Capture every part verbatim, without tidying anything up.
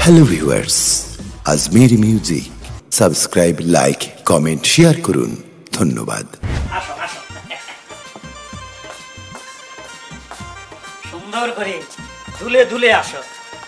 Hello viewers, Ajmir music subscribe, like, comment, share করুন। ধন্যবাদ। আসো আসো, সুন্দর করে ধুলে ধুলে আসো।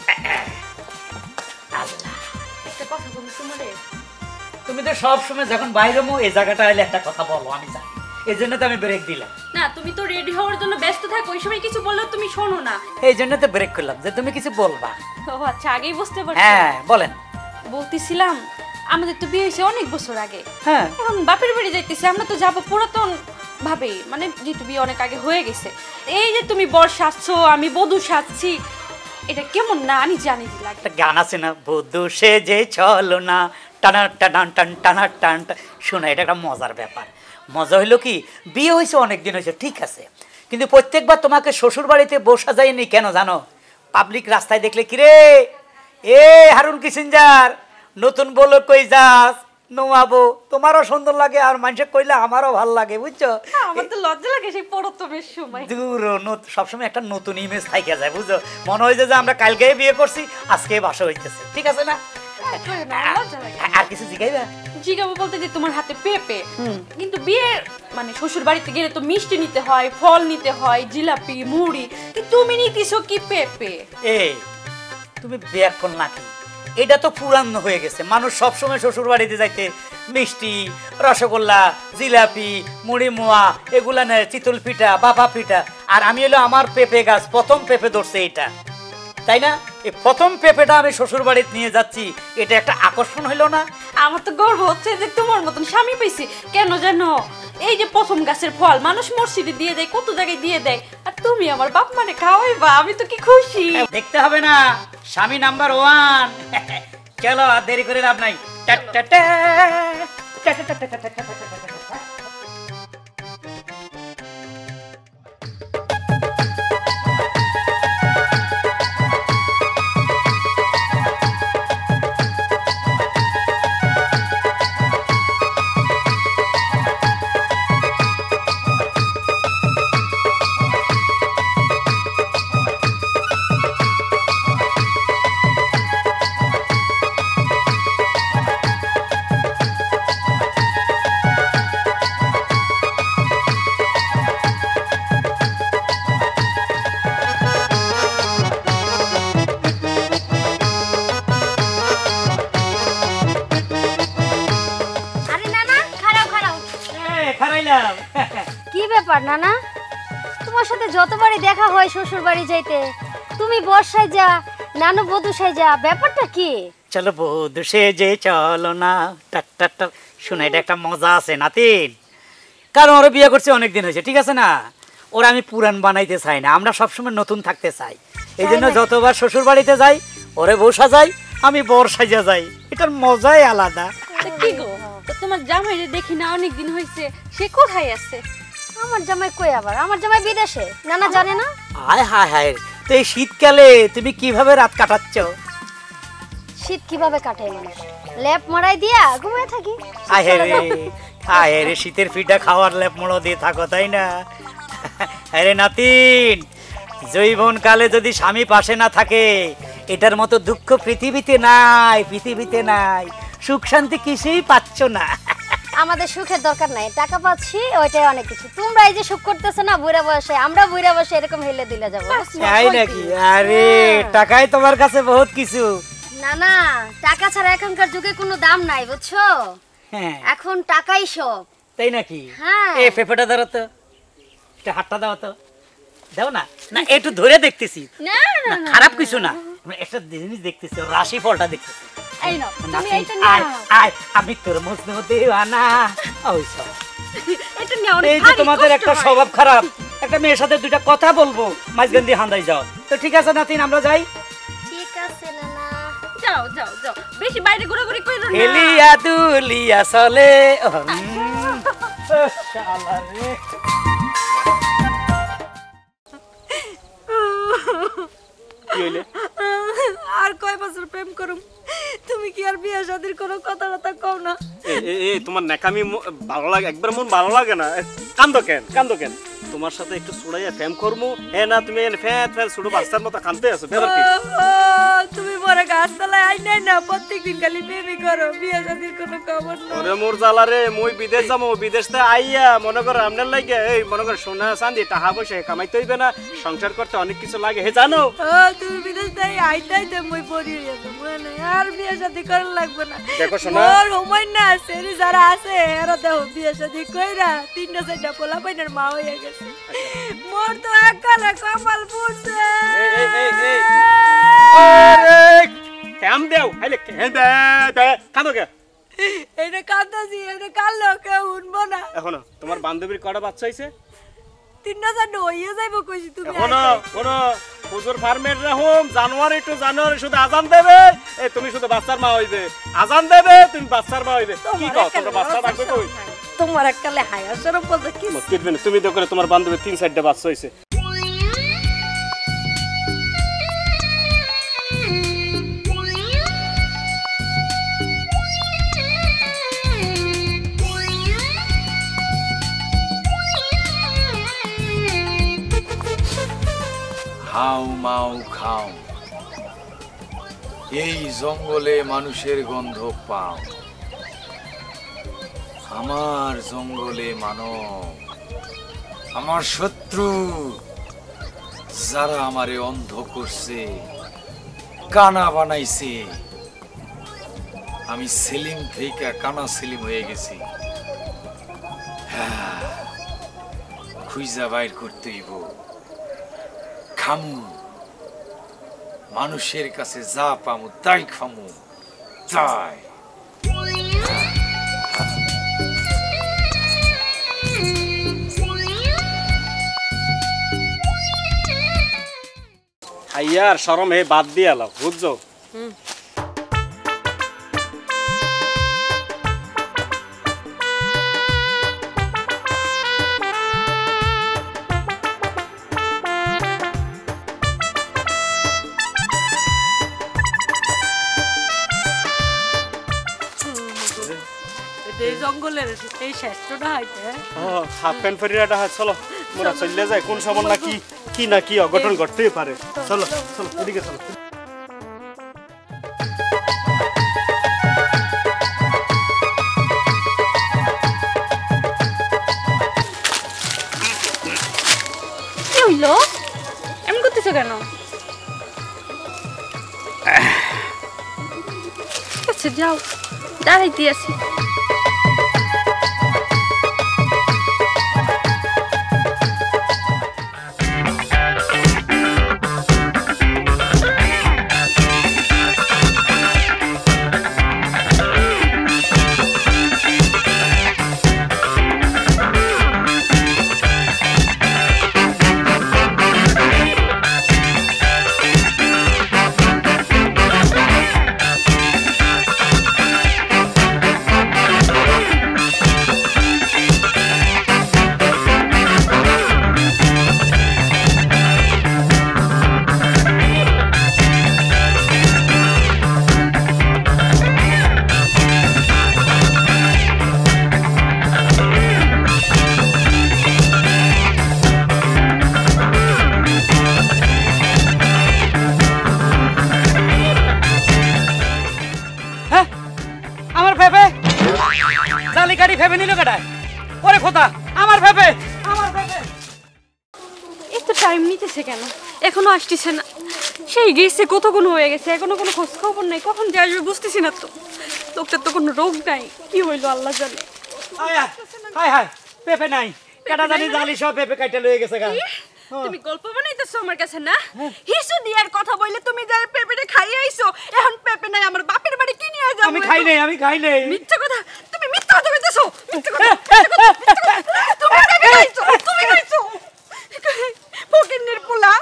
একটা কথা বলি তোমারে, তুমি তো সব সময় যখন বাইরে মো এই জায়গাটা এলে একটা কথা বলো, আমি জানি, এই জন্য তো আমি ব্রেক দিলাম। না তুমি তো রেডি হওয়ার জন্য ব্যস্ত থাকো, ওই সময় কিছু বললেও তুমি শোনো না, এই জন্য তো ব্রেক করলাম যে তুমি কিছু বলবা। ও আচ্ছা, আগেই বুঝতে পারছি। হ্যাঁ বলেন। বলতেছিলাম আমাদের তো বিয়ে হয়েছে অনেক বছর আগে, হ্যাঁ এখন বাপের বাড়ি যাইতেছি, আমরা তো যাবো পুরাতন ভাবে, মানে যেহেতু বিয়ে অনেক আগে হয়ে গেছে। এই যে তুমি বর সাজছো, আমি বধূ সাজছি, এটা কেমন না আমি জানি যে লাগে। একটা গান আছে না, বধূ সেজে চলো না টানা টানা টান টানা টান। শোনা, এটা একটা মজার ব্যাপার। মজা হইলো কি, বিয়ে হয়েছে অনেক দিন হয়েছে ঠিক আছে, কিন্তু প্রত্যেকবার তোমাকে শ্বশুর বাড়িতে বসা যায়নি কেন জানো? পাবলিক রাস্তায় দেখলে কিরে এ হারুন কিসিঞ্জার নতুন বলো কই যাস নোয়াবো, তোমারও সুন্দর লাগে আর মানুষে কইলে আমারও ভাল লাগে, বুঝছো? আমার তো লজ্জা লাগে সেই প্রথমের সময়। দূর সবসময় একটা নতুন ইমেজ থাইকা যায়, বুঝছো? মনে হয় যে আমরা কালকে বিয়ে করছি আজকে বাসা হইতেছে, ঠিক আছে না? আর কিছু জিগাইবা? জিগাবো বলতে যে তোমার হাতে পেঁপে, কিন্তু বিয়ে মানে শ্বশুর বাড়িতে গেলে তো মিষ্টি নিতে হয়, ফল নিতে হয়, জিলাপি মুড়ি, তুমি নিতেছো কি পেঁপে? এই তুমি বিয়ে কর নাকি? এটা তো পুরানো হয়ে গেছে, মানুষ সবসময় শ্বশুর বাড়িতে যাইতে মিষ্টি, রসগোল্লা, জিলাপি, মুড়ি মোয়া এগুলা নেয়, চিতল পিঠা, বাপা পিঠা। আর আমি হলো আমার পেঁপে গাছ, প্রথম পেঁপে ধরছে এটা, তাই না? এই প্রথম পেঁপেটা আমি শ্বশুর বাড়িতে নিয়ে যাচ্ছি, এটা একটা আকর্ষণ হইলো না? আমার তো গর্ব হচ্ছে যে তোমার মতন স্বামী পেয়েছি। কেন জানো, এই যে প্রথম গাছের ফল মানুষ মসজিদে দিয়ে দেয়, কত জায়গায় দিয়ে দেয়, আর তুমি আমার বাপ মানে খাওয়াইবা, আমি তো কি খুশি। দেখতে হবে না, স্বামী নাম্বার ওয়ান। চলো আর দেরি করে লাভ নাই। কি ব্যাপার নানা, তোমার সাথে যতবারই দেখা হয় শ্বশুর বাড়ি যাইতে তুমি বর্ষায় যা, নানু বধূ সাজা, ব্যাপারটা কি? চলো বধূ সেজে চলো না টাক টাক টাক। শোনা, এটা একটা মজা আছে নাতিন, কারণ ওরা বিয়ে করছে অনেক দিন হয়েছে, ঠিক আছে না? ওরা আমি পুরান বানাইতে চাই না, আমরা সবসময় নতুন থাকতে চাই। এই জন্য যতবার শ্বশুর বাড়িতে যাই ওরে বউ সাজাই, আমি বর সাজা যাই, এটার মজাই আলাদা। কি গো, তোমার জামাই দেখি না অনেক দিন হয়েছে, সে কোথায় আছে? আমার জামাই কই আবার? আমার জামাই বিদেশে, নানা জানে না? হায় হায় হায়, তো এই শীতকালে তুমি কিভাবে রাত কাটাচ্ছ? শীত কিভাবে কাটাই মানুষ? লেপ মারাই দিয়া ঘুমিয়ে থাকি। হায় রে হায় রে, শীতের পিঠা খাওয়ার লেপ মোড়ো দিয়ে থাকো, তাই না? আরে নাতিন, জৈবন কালে যদি স্বামী পাশে না থাকে, এটার মতো দুঃখ পৃথিবীতে নাই, পৃথিবীতে নাই। সুখ শান্তি কিছুই পাচ্ছ না। আমাদের সুখের দরকার নাই, টাকা পাচ্ছি ওইটাই অনেক কিছু। তোমরা এই যে সুখ করতেছো না বুড়া বয়সে, আমরা বুড়া বয়সে এরকম হেলে দিলে যাবো, তাই নাকি? আরে টাকাই তোমার কাছে বহুত কিছু। না না, টাকা ছাড়া এখনকার যুগে কোনো দাম নাই, বুঝছো? হ্যাঁ, এখন টাকাই সব। তাই নাকি? হ্যাঁ। এই পেঁপেটা ধরো তো, এটা হাতটা দাও তো, দাও না। না একটু ধরে দেখতেছি, না না না, খারাপ কিছু না, একটা জিনিস দেখতেছি, রাশি ফলটা দেখতেছি। এই নাও, তুমি এইটা নাও। আয় আয়, আমি তোর মজনু দেওয়ানা। ওই সব এটা নিয়ে অনেক এই যে তোমাদের একটা স্বভাব খারাপ, একটা মেয়ের সাথে দুইটা কথা বলবো মাঝখান দিয়ে হান্দাই যাও। তো ঠিক আছে নাতিন, আমরা যাই। ঠিক আছে নানা, যাও যাও যাও, বেশি বাইরে ঘোরাঘুরি কইরো না। এলিয়া দুলিয়া চলে শালা রে। আর কয় বছর প্রেম করুম, তুমি কি আর বিয়ে শাদীর কোনো কথা কথা কও না? এই তোমার নেকামি ভালো লাগে, একবার মন ভালো লাগে না? কান্দো কেন, কান্দো কেন? তোমার সাথে একটু ছড়াইয়া ফ্যাম করবো হ্যাঁ না তুমি ফ্যাট ফ্যাট ছোট বাচ্চার মতো কাঁদতে আছো ব্যাপার কি তুমি বড় গাছ তলায় আই নাই না প্রত্যেকদিন খালি বেবি করো বিয়ে শাদীর কোনো খবর না ওরে মোর জ্বালা রে মই বিদেশ যাবো বিদেশ থেকে আইয়া মনে করো আপনার লাগে এই মনে করো সোনা চাঁদি টাকা পয়সা কামাইতে হইবে না সংসার করতে অনেক কিছু লাগে হে জানো ও তুমি বিদেশ থেকে আইতাই তো মই পড়ি হয়ে যাবো মানে আর বিয়ে শাদী করার লাগবে না দেখো সোনা ওর হোমাই না সেরি যারা আছে এরা দেখো বিয়ে শাদী কইরা তিনটা চারটা পোলা পাইনার মা হয়ে গেছে মোর তো এককালে কপাল ফুটছে এই এই এই এই আরে কাম দেও আইলে কে দে দে কাঁদো কে এইটা কাঁদাছি এটা কালো কেউ উঠবো না এখনো তোমার বান্ধবীর কটা বাচ্চা হইছে তিনটা চারটা হইয়া যাইবো কইছি তুমি এখনো কোনো হুজুর ফার্মের রকম জানুয়ারি টু জানুয়ারি শুধু আজান দেবে এই তুমি শুধু বাচ্চার মা হইবে আজান দেবে তুমি বাচ্চার মা হইবে কি কও তোমরা বাচ্চা রাখবে কই তোমার এককালে হায়া সরম বলতে কি কিটবে তুমি তো করে তোমার বান্ধবীর তিন চারটা বাচ্চা হইছে হাউ মাউ খাও এই জঙ্গলে মানুষের গন্ধ পাও আমার জঙ্গলে মানব আমার শত্রু যারা আমারে অন্ধ করছে কানা বানাইছে আমি সেলিম থেকে কানা সেলিম হয়ে গেছি হ্যাঁ খুঁজা বাইর করতে হইব খামু মানুষের কাছে যা পামু তাই খামু তাই আইয়ার শরম হে বাদ দিয়ে এলাম বুঝছো এই জঙ্গলের এই শ্রেষ্ঠটা হইতে হাফ প্যান্ট ফেরিয়াটা চলো মোরা চলে যায় কোন সময় না কি কি না কি অঘটন ঘটতেই পারে চলো চলো এদিকে চলো কি হইলো এমন করতেছো কেন আচ্ছা যাও দাঁড়াইতে আছি ভেবে নিল কেটায় ওরে খোদা আমার ভেবে আমার ভেবে এত টাইম নিতেছে কেন এখনো আসতেছে না সেই গেছে কতক্ষণ হয়ে গেছে এখনো কোনো খোঁজ খবর নাই কখন যে আসবে বুঝতেছি না তো লোকটার তো কোনো রোগ নাই কি হইলো আল্লাহ জানে হায় হায় পেঁপে নাই কেটা জানি জালি সব পেঁপে কাইটা লয়ে গেছে গা তুমি গল্প বানাইতেছো আমার কাছে না হিসু দিয়ার কথা বললে তুমি যা পেঁপেটা খাই আইছো এখন পেঁপে নাই আমার বাপের বাড়ি কি নিয়ে যাবো আমি খাই নাই আমি খাই নাই মিথ্যা কথা তুমি মিথ্যা কথা কইতেছো মিথ্যা কথা তুমি পেঁপে খাইছো তুমি খাইছো ফকিন্নির পোলা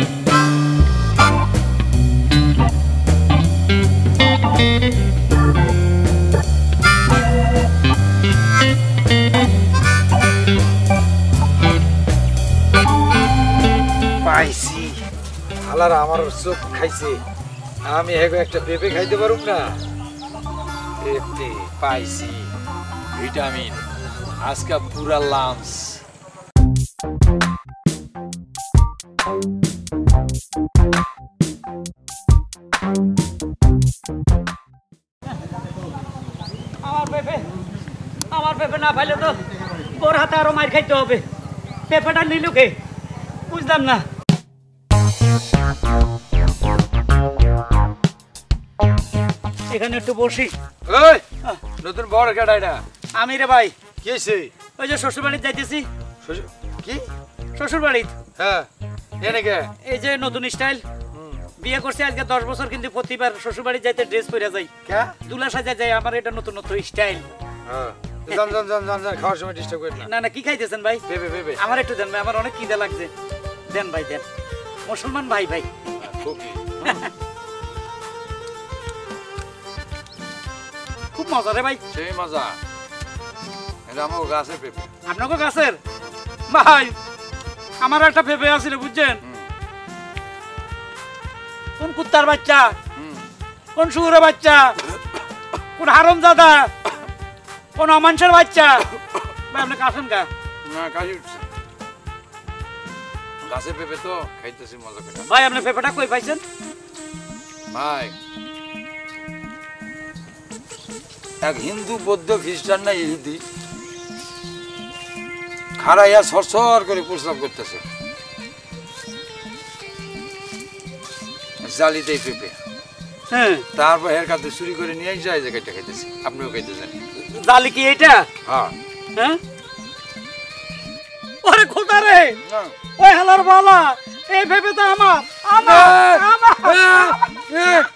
পাইছি হালারা আমার চোখ খাইছে আমি হেগো একটা পেঁপে খাইতে পারুম না পেঁপে পাইছি ভিটামিন আজকে পুরা লাঞ্চ আমার পেঁপে না পাইলে তো ওর হাতে আরো মার খাইতে হবে। পেঁপেটা নিল কে বুঝলাম না। এখানে একটু বসি। ওই নতুন বড় কেডা এটা? আমি রে ভাই। কি হইছে? ওই যে শ্বশুর বাড়িতে যাইতেছি। কি শ্বশুর বাড়ি? হ্যাঁ এনে কে? এই যে নতুন স্টাইল বিয়ে করছে আজকে দশ বছর, কিন্তু প্রতিবার শ্বশুর বাড়ি যাইতে ড্রেস পরে যাই, দুলা সাজা যাই। আমার এটা নতুন নতুন স্টাইল। জান জান জান জান জান খাওয়ার সময় ডিস্টার্ব করেন না। না না কি খাইতেছেন ভাই? পেঁপে পেঁপে। আমার একটু দেন ভাই, আমার অনেক খিদে লাগছে। দেন ভাই দেন। মুসলমান ভাই ভাই। খুব মজা রে ভাই। সেই মজা। এটা আমার গাছের পেঁপে। আপনাকে গাছের? ভাই আমার একটা পেঁপে আছে রে, বুঝছেন? কোন কুত্তার বাচ্চা, কোন শুয়োরের বাচ্চা, কোন হারামজাদা, কোন অমানুষের বাচ্চা। ভাই আপনি কাছেন কা? না কাশি উঠছে। গাছের পেঁপে তো খাইতেছি মজা করে। ভাই আপনি পেঁপেটা কই পাইছেন? ভাই এক হিন্দু বৌদ্ধ খ্রিস্টান না ইহুদি খাড়াইয়া সরসর করে প্রস্রাব করতেছে জালিতেই পেঁপে। হ্যাঁ তারপর এর কাছে চুরি করে নিয়ে যায় যে কেটে খাইতেছি। আপনিও খাইতেছেন? জালি কি এইটা? হ্যাঁ হ্যাঁ। ওরে খোদা রে, ওই হালার বালা, এই পেঁপে তো আমার। আমার আমার